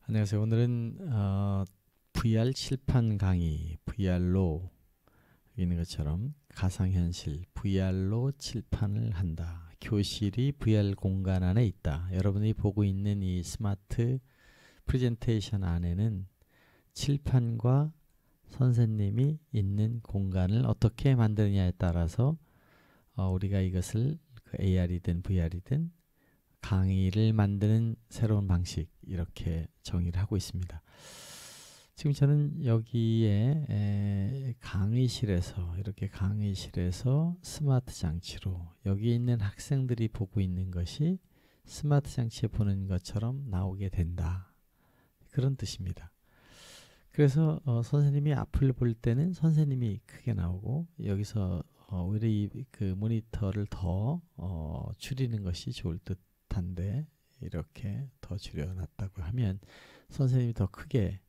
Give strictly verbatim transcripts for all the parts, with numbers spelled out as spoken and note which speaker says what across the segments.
Speaker 1: 안녕하세요. 오늘은 어, 브이알 칠판 강의, 브이알로 있는 것처럼 가상현실, 브이알로 칠판을 한다. 교실이 브이알 공간 안에 있다. 여러분이 보고 있는 이 스마트 프레젠테이션 안에는 칠판과 선생님이 있는 공간을 어떻게 만드느냐에 따라서 어, 우리가 이것을 그 에이알이든 브이알이든 강의를 만드는 새로운 방식, 이렇게 정의를 하고 있습니다. 지금 저는 여기에 에, 강의실에서 이렇게 강의실에서 스마트 장치로 여기 있는 학생들이 보고 있는 것이 스마트 장치에 보는 것처럼 나오게 된다, 그런 뜻입니다. 그래서 어, 선생님이 앞을 볼 때는 선생님이 크게 나오고, 여기서 어, 오히려 이, 그 모니터를 더 어, 줄이는 것이 좋을 듯한데, 이렇게 더 줄여놨다고 하면 선생님이 더 크게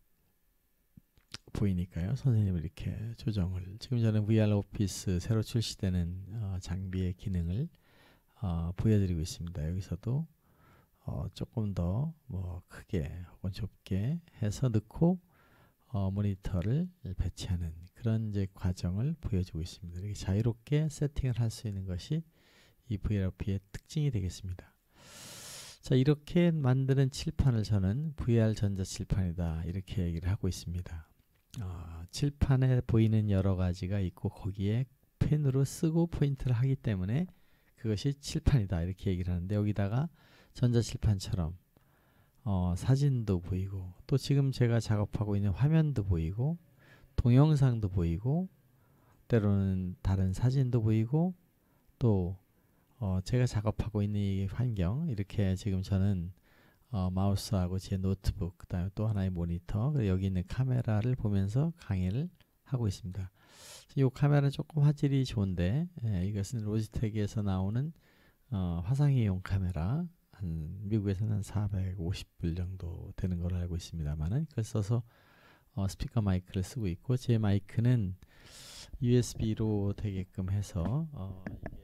Speaker 1: 보이니까요. 선생님을 이렇게 조정을, 지금 저는 브이알 오피스 새로 출시되는 어, 장비의 기능을 어, 보여드리고 있습니다. 여기서도 어, 조금 더 뭐 크게 혹은 좁게 해서 넣고 어, 모니터를 배치하는 그런 이제 과정을 보여주고 있습니다. 이렇게 자유롭게 세팅을 할 수 있는 것이 이 브이알오피의 특징이 되겠습니다. 자, 이렇게 만드는 칠판을 저는 브이알 전자칠판이다, 이렇게 얘기를 하고 있습니다. 어, 칠판에 보이는 여러 가지가 있고 거기에 펜으로 쓰고 포인트를 하기 때문에 그것이 칠판이다, 이렇게 얘기를 하는데, 여기다가 전자칠판처럼 어, 사진도 보이고, 또 지금 제가 작업하고 있는 화면도 보이고, 동영상도 보이고, 때로는 다른 사진도 보이고, 또 어, 제가 작업하고 있는 이 환경, 이렇게 지금 저는 어, 마우스하고 제 노트북, 그 다음에 또 하나의 모니터, 그리고 여기 있는 카메라를 보면서 강의를 하고 있습니다. 이 카메라는 조금 화질이 좋은데, 예, 이것은 로지텍에서 나오는 어, 화상이용 카메라, 한 미국에서는 한 사백오십 불 정도 되는 걸로 알고 있습니다만은, 그걸 써서 어, 스피커 마이크를 쓰고 있고, 제 마이크는 유에스비로 되게끔 해서 어,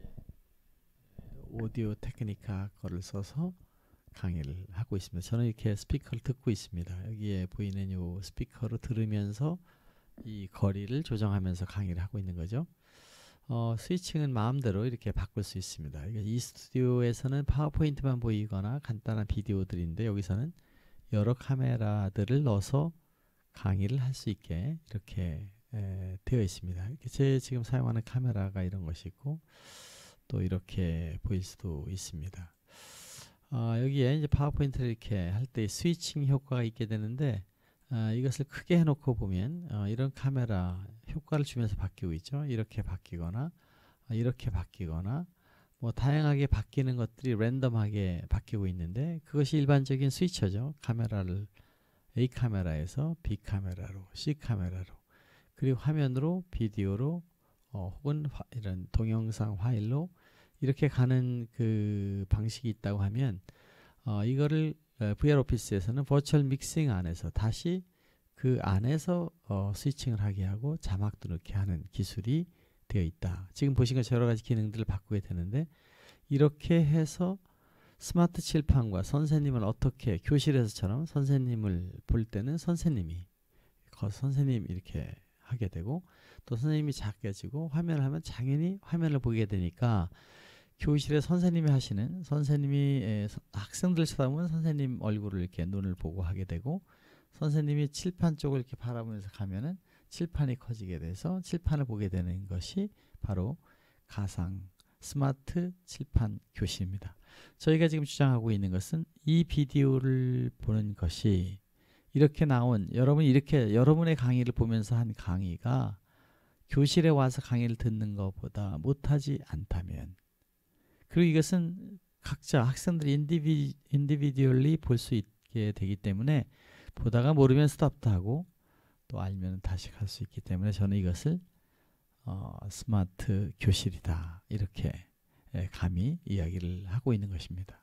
Speaker 1: 오디오 테크니카 거를 써서 강의를 하고 있습니다. 저는 이렇게 스피커를 듣고 있습니다. 여기에 보이는 이 스피커로 들으면서 이 거리를 조정하면서 강의를 하고 있는 거죠. 어, 스위칭은 마음대로 이렇게 바꿀 수 있습니다. 이 스튜디오에서는 파워포인트만 보이거나 간단한 비디오들인데, 여기서는 여러 카메라들을 넣어서 강의를 할 수 있게 이렇게 에, 되어 있습니다. 제 지금 사용하는 카메라가 이런 것이 있고, 또 이렇게 보일 수도 있습니다. 어, 여기에 이제 파워포인트를 이렇게 할 때 스위칭 효과가 있게 되는데, 어, 이것을 크게 해놓고 보면 어, 이런 카메라 효과를 주면서 바뀌고 있죠. 이렇게 바뀌거나 어, 이렇게 바뀌거나 뭐 다양하게 바뀌는 것들이 랜덤하게 바뀌고 있는데, 그것이 일반적인 스위처죠. 카메라를 A 카메라에서 B 카메라로, C 카메라로, 그리고 화면으로, 비디오로, 어, 혹은 화, 이런 동영상 파일로 이렇게 가는 그 방식이 있다고 하면, 어, 이거를 브이알 오피스에서는 버추얼 믹싱 안에서 다시 그 안에서 어, 스위칭을 하게 하고 자막도 넣게 하는 기술이 되어 있다. 지금 보신 것처럼 여러 가지 기능들을 바꾸게 되는데, 이렇게 해서 스마트 칠판과 선생님을 어떻게, 교실에서처럼 선생님을 볼 때는 선생님이 선생님 이렇게 하게 되고, 또 선생님이 작게지고 화면을 하면 당연히 화면을 보게 되니까, 교실에 선생님이 하시는, 선생님이 에, 학생들 쳐다보면 선생님 얼굴을 이렇게 눈을 보고 하게 되고, 선생님이 칠판 쪽을 이렇게 바라보면서 가면은 칠판이 커지게 돼서 칠판을 보게 되는 것이 바로 가상 스마트 칠판 교실입니다. 저희가 지금 주장하고 있는 것은 이 비디오를 보는 것이, 이렇게 나온, 여러분이 이렇게 여러분의 강의를 보면서 한 강의가 교실에 와서 강의를 듣는 것보다 못하지 않다면, 그리고 이것은 각자 학생들이 인디비, 인디비듀얼리 볼 수 있게 되기 때문에, 보다가 모르면 스톱도 하고 또 알면 다시 갈 수 있기 때문에, 저는 이것을 어, 스마트 교실이다, 이렇게 예, 감히 이야기를 하고 있는 것입니다.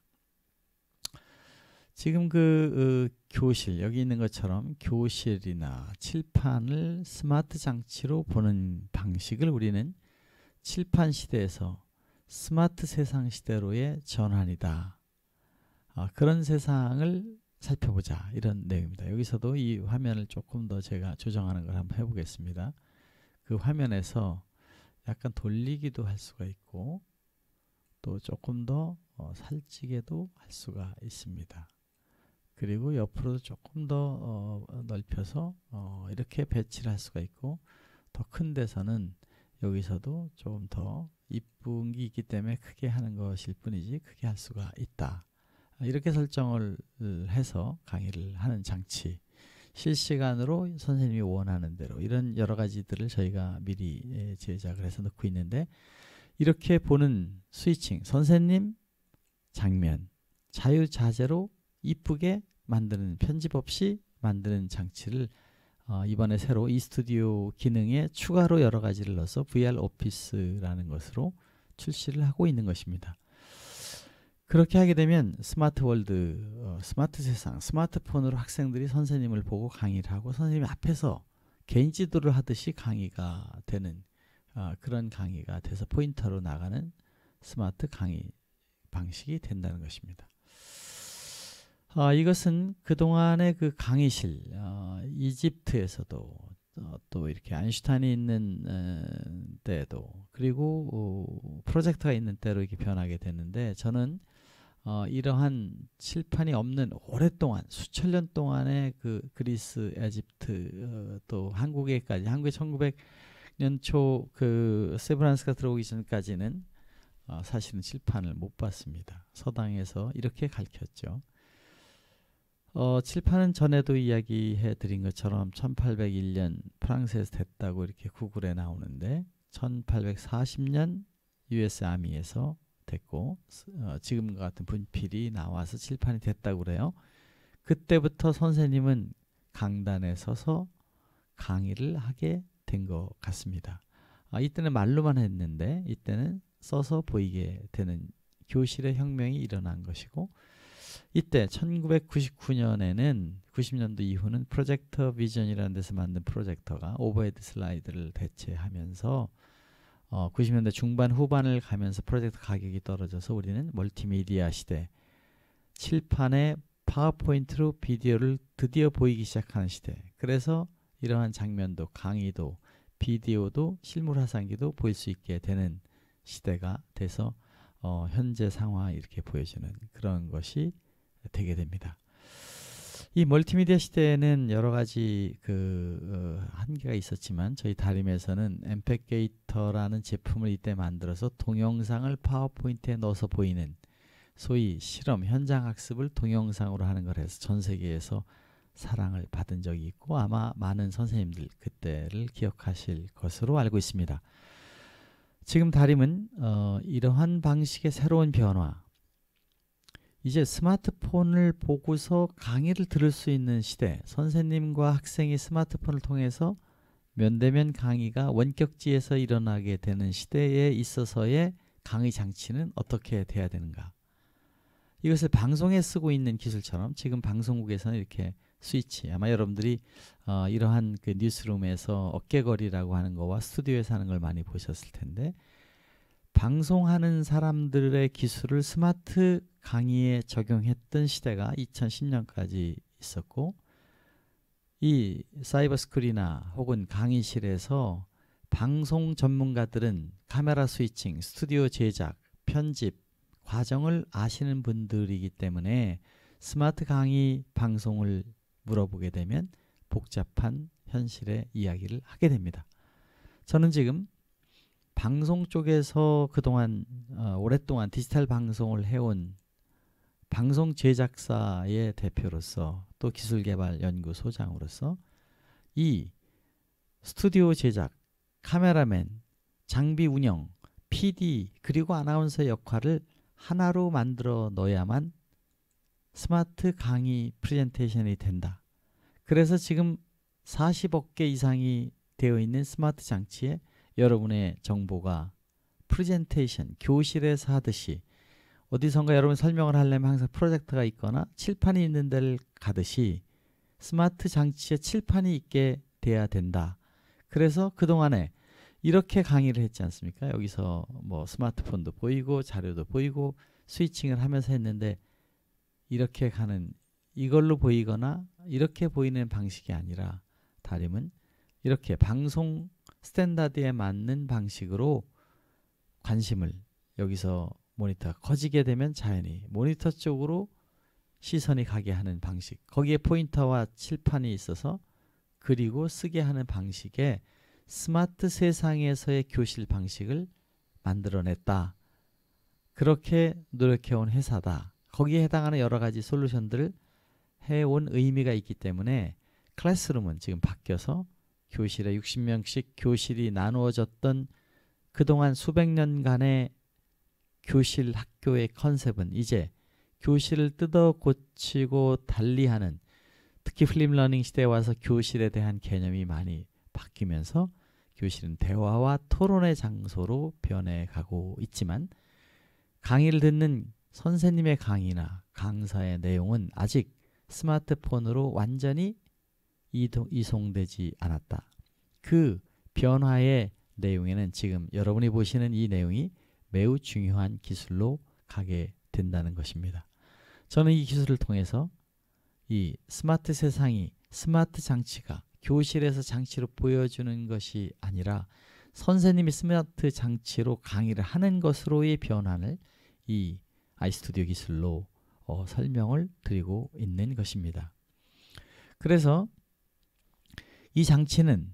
Speaker 1: 지금 그 어, 교실, 여기 있는 것처럼 교실이나 칠판을 스마트 장치로 보는 방식을 우리는 칠판 시대에서 스마트 세상 시대로의 전환이다, 어, 그런 세상을 살펴보자 이런 내용입니다. 여기서도 이 화면을 조금 더 제가 조정하는 걸 한번 해보겠습니다. 그 화면에서 약간 돌리기도 할 수가 있고 또 조금 더 어, 살찌게도 할 수가 있습니다. 그리고 옆으로 조금 더 어, 넓혀서 어, 이렇게 배치를 할 수가 있고 더 큰 데서는 여기서도 조금 더 이쁜 게 있기 때문에 크게 하는 것일 뿐이지 크게 할 수가 있다. 이렇게 설정을 해서 강의를 하는 장치, 실시간으로 선생님이 원하는 대로 이런 여러 가지들을 저희가 미리 제작을 해서 넣고 있는데 이렇게 보는 스위칭, 선생님 장면, 자유자재로 이쁘게 만드는 편집 없이 만드는 장치를 어, 이번에 새로 이스튜디오 기능에 추가로 여러 가지를 넣어서 브이알 오피스라는 것으로 출시를 하고 있는 것입니다. 그렇게 하게 되면 스마트 월드, 어, 스마트 세상, 스마트폰으로 학생들이 선생님을 보고 강의를 하고 선생님이 앞에서 개인 지도를 하듯이 강의가 되는 어, 그런 강의가 돼서 포인터로 나가는 스마트 강의 방식이 된다는 것입니다. 어, 이것은 그동안의 그 강의실, 어, 이집트에서도 어, 또 이렇게 아인슈타인이 있는 어, 때도 그리고 어, 프로젝터가 있는 때로 이렇게 변하게 되는데 저는 어, 이러한 칠판이 없는 오랫동안 수천 년 동안의 그 그리스, 에집트 어, 또 한국에까지 한국에 천구백 년 초 그 세브란스가 들어오기 전까지는 어, 사실은 칠판을 못 봤습니다. 서당에서 이렇게 가르쳤죠. 어, 칠판은 전에도 이야기해 드린 것처럼 천팔백일 년 프랑스에서 됐다고 이렇게 구글에 나오는데 천팔백사십 년 유에스 아미에서 됐고 어, 지금과 같은 분필이 나와서 칠판이 됐다고 그래요. 그때부터 선생님은 강단에 서서 강의를 하게 된 것 같습니다. 아, 이때는 말로만 했는데 이때는 써서 보이게 되는 교실의 혁명이 일어난 것이고 이때 천구백구십구 년에는 구십 년도 이후는 프로젝터 비전이라는 데서 만든 프로젝터가 오버헤드 슬라이드를 대체하면서 어, 구십 년대 중반 후반을 가면서 프로젝터 가격이 떨어져서 우리는 멀티미디어 시대, 칠판에 파워포인트로 비디오를 드디어 보이기 시작하는 시대. 그래서 이러한 장면도 강의도 비디오도 실물 화상기도 볼 수 있게 되는 시대가 돼서 어, 현재 상황 이렇게 보여주는 그런 것이 되게 됩니다. 이 멀티미디어 시대에는 여러 가지 그 어, 한계가 있었지만 저희 다림에서는 엠팩게이터라는 제품을 이때 만들어서 동영상을 파워포인트에 넣어서 보이는 소위 실험 현장 학습을 동영상으로 하는 걸 해서 전 세계에서 사랑을 받은 적이 있고 아마 많은 선생님들 그때를 기억하실 것으로 알고 있습니다. 지금 다림은 어, 이러한 방식의 새로운 변화, 이제 스마트폰을 보고서 강의를 들을 수 있는 시대, 선생님과 학생이 스마트폰을 통해서 면대면 강의가 원격지에서 일어나게 되는 시대에 있어서의 강의 장치는 어떻게 돼야 되는가. 이것을 방송에 쓰고 있는 기술처럼 지금 방송국에서는 이렇게 스위치, 아마 여러분들이 어, 이러한 그 뉴스룸에서 어깨거리라고 하는 거와 스튜디오에서 하는 걸 많이 보셨을 텐데 방송하는 사람들의 기술을 스마트 강의에 적용했던 시대가 이천십 년까지 있었고 이 사이버 스쿨이나 혹은 강의실에서 방송 전문가들은 카메라 스위칭, 스튜디오 제작, 편집 과정을 아시는 분들이기 때문에 스마트 강의 방송을 물어보게 되면 복잡한 현실의 이야기를 하게 됩니다. 저는 지금 방송 쪽에서 그동안 어, 오랫동안 디지털 방송을 해온 방송 제작사의 대표로서 또 기술개발 연구소장으로서 이 스튜디오 제작, 카메라맨, 장비 운영, 피디 그리고 아나운서의 역할을 하나로 만들어 넣어야만 스마트 강의 프레젠테이션이 된다. 그래서 지금 사십억 개 이상이 되어 있는 스마트 장치에 여러분의 정보가 프레젠테이션, 교실에서 하듯이 어디선가 여러분 설명을 하려면 항상 프로젝터가 있거나 칠판이 있는 데를 가듯이 스마트 장치에 칠판이 있게 돼야 된다. 그래서 그동안에 이렇게 강의를 했지 않습니까? 여기서 뭐 스마트폰도 보이고 자료도 보이고 스위칭을 하면서 했는데 이렇게 가는 이걸로 보이거나 이렇게 보이는 방식이 아니라 다림은 이렇게 방송 스탠다드에 맞는 방식으로 관심을 여기서 모니터가 커지게 되면 자연히 모니터 쪽으로 시선이 가게 하는 방식, 거기에 포인터와 칠판이 있어서 그리고 쓰게 하는 방식의 스마트 세상에서의 교실 방식을 만들어냈다. 그렇게 노력해온 회사다. 거기에 해당하는 여러 가지 솔루션들을 해온 의미가 있기 때문에 클래스룸은 지금 바뀌어서 교실에 육십 명씩 교실이 나누어졌던 그동안 수백 년간의 교실 학교의 컨셉은 이제 교실을 뜯어 고치고 달리하는, 특히 플립러닝 시대에 와서 교실에 대한 개념이 많이 바뀌면서 교실은 대화와 토론의 장소로 변해가고 있지만 강의를 듣는 선생님의 강의나 강사의 내용은 아직 스마트폰으로 완전히 이동, 이송되지 않았다. 그 변화의 내용에는 지금 여러분이 보시는 이 내용이 매우 중요한 기술로 가게 된다는 것입니다. 저는 이 기술을 통해서 이 스마트 세상이, 스마트 장치가 교실에서 장치로 보여주는 것이 아니라 선생님이 스마트 장치로 강의를 하는 것으로의 변환을 이 아이스튜디오 기술로 어, 설명을 드리고 있는 것입니다. 그래서 이 장치는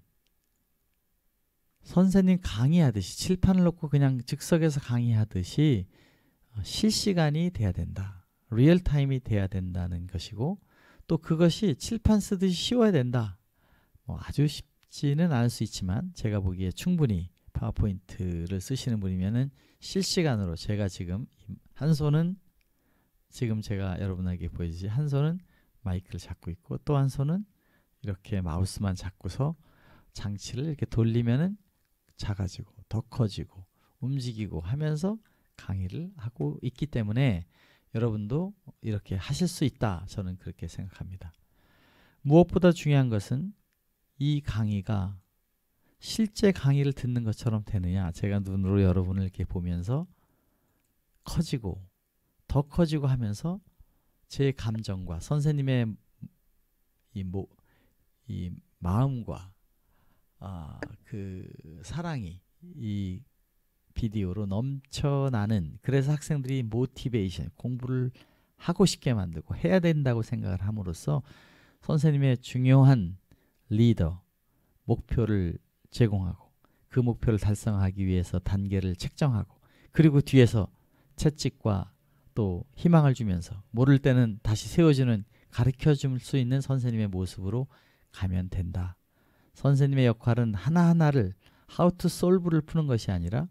Speaker 1: 선생님 강의하듯이 칠판을 놓고 그냥 즉석에서 강의하듯이 실시간이 돼야 된다. 리얼타임이 돼야 된다는 것이고, 또 그것이 칠판 쓰듯이 쉬워야 된다. 뭐 아주 쉽지는 않을 수 있지만 제가 보기에 충분히 파워포인트를 쓰시는 분이면은 실시간으로, 제가 지금 한 손은 지금 제가 여러분에게 보여주지, 한 손은 마이크를 잡고 있고 또 한 손은 이렇게 마우스만 잡고서 장치를 이렇게 돌리면은 작아지고 더 커지고 움직이고 하면서 강의를 하고 있기 때문에 여러분도 이렇게 하실 수 있다. 저는 그렇게 생각합니다. 무엇보다 중요한 것은 이 강의가 실제 강의를 듣는 것처럼 되느냐, 제가 눈으로 여러분을 이렇게 보면서 커지고 더 커지고 하면서 제 감정과 선생님의 이, 모, 이 마음과 아, 그 사랑이 이 비디오로 넘쳐나는, 그래서 학생들이 모티베이션, 공부를 하고 싶게 만들고 해야 된다고 생각을 함으로써 선생님의 중요한 리더, 목표를 제공하고 그 목표를 달성하기 위해서 단계를 책정하고 그리고 뒤에서 채찍과 또 희망을 주면서 모를 때는 다시 세워주는, 가르쳐줄 수 있는 선생님의 모습으로 가면 된다. 선생님의 역할은 하나하나를 how to solve를 푸는 것이 아니라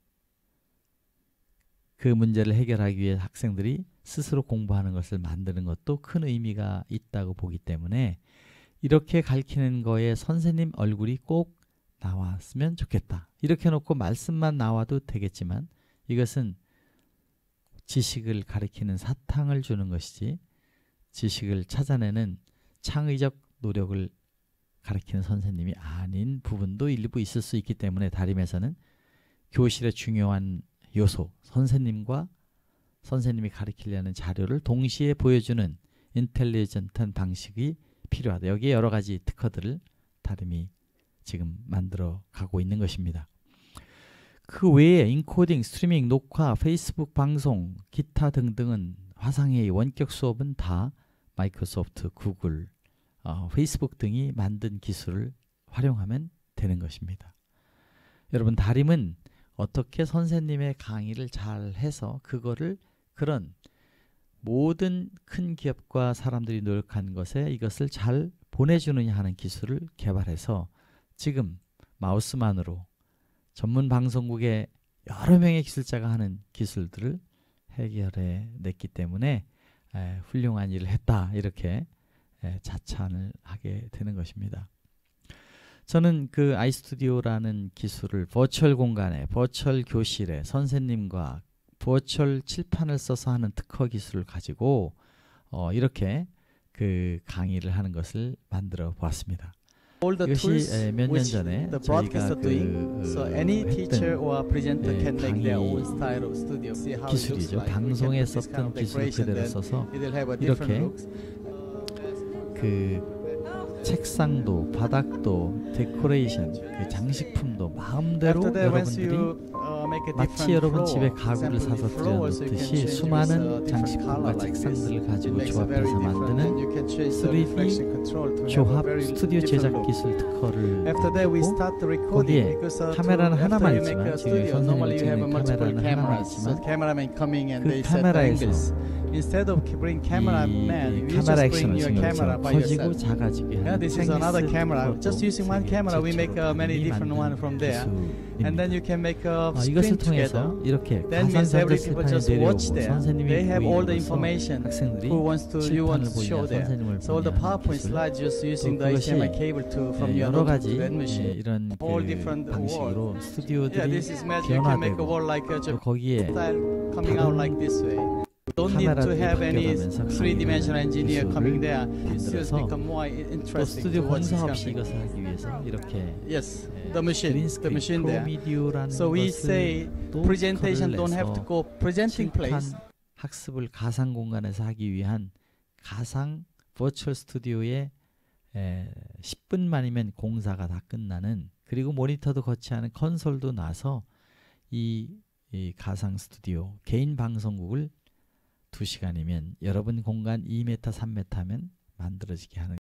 Speaker 1: 그 문제를 해결하기 위해 학생들이 스스로 공부하는 것을 만드는 것도 큰 의미가 있다고 보기 때문에 이렇게 가르치는 거에 선생님 얼굴이 꼭 나왔으면 좋겠다. 이렇게 놓고 말씀만 나와도 되겠지만 이것은 지식을 가르치는 사탕을 주는 것이지 지식을 찾아내는 창의적 노력을 가르치는 선생님이 아닌 부분도 일부 있을 수 있기 때문에 다림에서는 교실의 중요한 요소, 선생님과 선생님이 가르치려는 자료를 동시에 보여주는 인텔리전트한 방식이 필요하다. 여기에 여러 가지 특허들을 다림이 지금 만들어 가고 있는 것입니다. 그 외에 인코딩, 스트리밍, 녹화, 페이스북 방송, 기타 등등은 화상회의, 원격 수업은 다 마이크로소프트, 구글, 어, 페이스북 등이 만든 기술을 활용하면 되는 것입니다. 여러분, 다림은 어떻게 선생님의 강의를 잘 해서 그거를 그런 모든 큰 기업과 사람들이 노력한 것에 이것을 잘 보내주느냐 하는 기술을 개발해서 지금 마우스만으로 전문 방송국의 여러 명의 기술자가 하는 기술들을 해결해 냈기 때문에 에, 훌륭한 일을 했다, 이렇게 에, 자찬을 하게 되는 것입니다. 저는 그 아이스튜디오라는 기술을 버추얼 공간에, 버추얼 교실에 선생님과 버추얼 칠판을 써서 하는 특허 기술을 가지고 어, 이렇게 그 강의를 하는 것을 만들어 보았습니다. 이것이 몇 년 전에 저희가 그
Speaker 2: so any teacher or presenter
Speaker 1: 예,
Speaker 2: can make their own
Speaker 1: 강의
Speaker 2: style of studio. See how it looks
Speaker 1: 기술이죠.
Speaker 2: like. We can
Speaker 1: 방송에
Speaker 2: put this kind
Speaker 1: 썼던
Speaker 2: of
Speaker 1: 기술을
Speaker 2: decoration
Speaker 1: 그대로
Speaker 2: then
Speaker 1: 써서
Speaker 2: it will have a different
Speaker 1: 이렇게
Speaker 2: looks.
Speaker 1: 그 책상도 바닥도 데코레이션 그 장식품도 마음대로
Speaker 2: After that, once
Speaker 1: 여러분들이
Speaker 2: you uh, make a
Speaker 1: 마치
Speaker 2: different
Speaker 1: 여러분
Speaker 2: floor,
Speaker 1: 집에
Speaker 2: for
Speaker 1: 가구를
Speaker 2: example,
Speaker 1: 사서
Speaker 2: the floors, you can
Speaker 1: 들여놓듯이
Speaker 2: change with, uh,
Speaker 1: 수많은
Speaker 2: different
Speaker 1: 장식품과
Speaker 2: color like this.
Speaker 1: 책상들을
Speaker 2: It
Speaker 1: 가지고
Speaker 2: makes a very
Speaker 1: 조합해서
Speaker 2: different,
Speaker 1: 만드는
Speaker 2: and you can change the
Speaker 1: 쓰리디
Speaker 2: reflection control to have a
Speaker 1: 조합
Speaker 2: very
Speaker 1: 스튜디오
Speaker 2: different
Speaker 1: 제작
Speaker 2: look.
Speaker 1: 기술 특허를
Speaker 2: After that, we
Speaker 1: 받고
Speaker 2: start the recording
Speaker 1: 거기에
Speaker 2: because uh, to,
Speaker 1: 카메라는
Speaker 2: after
Speaker 1: 하나만
Speaker 2: you make
Speaker 1: 있지만
Speaker 2: a
Speaker 1: 지금
Speaker 2: studio,
Speaker 1: 선생님이
Speaker 2: normally you have a
Speaker 1: 찍는
Speaker 2: multiple
Speaker 1: 카메라는 하나만
Speaker 2: cameras. So
Speaker 1: 있지만
Speaker 2: cameraman coming and
Speaker 1: 그
Speaker 2: they set the
Speaker 1: 카메라에서
Speaker 2: angles. Instead of bring cameraman,
Speaker 1: 이
Speaker 2: you just
Speaker 1: 카메라
Speaker 2: bring
Speaker 1: 액션을
Speaker 2: your camera
Speaker 1: 신경써
Speaker 2: by
Speaker 1: 커지고
Speaker 2: yourself.
Speaker 1: 작아지게
Speaker 2: Yeah,
Speaker 1: 하는
Speaker 2: this is another
Speaker 1: 생스
Speaker 2: camera.
Speaker 1: 특허도
Speaker 2: Just using one
Speaker 1: 세계
Speaker 2: camera, we make uh,
Speaker 1: 최초로
Speaker 2: many
Speaker 1: 당연히
Speaker 2: different one
Speaker 1: 만든
Speaker 2: from there. And then
Speaker 1: 기술입니다.
Speaker 2: you can make a
Speaker 1: 아, 이것을
Speaker 2: screen together.
Speaker 1: 통해서 이렇게
Speaker 2: That means every people
Speaker 1: 가상전자스판이
Speaker 2: just watch
Speaker 1: 내려오고
Speaker 2: there.
Speaker 1: 선생님이
Speaker 2: They have all the
Speaker 1: 보이면서
Speaker 2: information.
Speaker 1: 학생들이
Speaker 2: Who wants to you want
Speaker 1: 칠판을
Speaker 2: to show
Speaker 1: 보이냐
Speaker 2: there.
Speaker 1: 선생님을
Speaker 2: So all the
Speaker 1: 보이냐 하는
Speaker 2: PowerPoint
Speaker 1: 기술
Speaker 2: slides just using
Speaker 1: 또
Speaker 2: the H D M I
Speaker 1: 그것이
Speaker 2: cable to from
Speaker 1: 예,
Speaker 2: your
Speaker 1: 여러
Speaker 2: notebook
Speaker 1: 가지
Speaker 2: to that
Speaker 1: 예,
Speaker 2: machine.
Speaker 1: 이런
Speaker 2: All
Speaker 1: 그
Speaker 2: different
Speaker 1: 방식으로
Speaker 2: Yeah,
Speaker 1: 스튜디오들이
Speaker 2: this is magic. You can make a
Speaker 1: 변화되고
Speaker 2: wall like a
Speaker 1: 또 거기에
Speaker 2: style coming out like this way. Don't need to
Speaker 1: 카메라들이
Speaker 2: have any
Speaker 1: 바뀌어가면서
Speaker 2: three-dimensional engineer
Speaker 1: 기술을
Speaker 2: coming there. It just
Speaker 1: 만들어서
Speaker 2: become more
Speaker 1: 또
Speaker 2: interesting
Speaker 1: 스튜디오
Speaker 2: to watch this
Speaker 1: 공사
Speaker 2: kind of
Speaker 1: 없이
Speaker 2: thing.
Speaker 1: 이것을 하기 위해서 이렇게
Speaker 2: Yes,
Speaker 1: 예,
Speaker 2: the machine, the
Speaker 1: 그린스크린
Speaker 2: machine there.
Speaker 1: 프로미디오라는
Speaker 2: So we
Speaker 1: 것을
Speaker 2: say
Speaker 1: 또
Speaker 2: presentation
Speaker 1: 특허를
Speaker 2: don't have to
Speaker 1: 내서
Speaker 2: go presenting place.
Speaker 1: 칠판 학습을 가상 공간에서 하기 위한 가상 버추얼 스튜디오에 에, 십 분만이면 공사가 다 끝나는 그리고 모니터도 거치 않은 컨솔도 나서 이, 이 가상 스튜디오 개인 방송국을 두 시간이면 여러분 공간 이 미터 삼 미터면 만들어지게 하는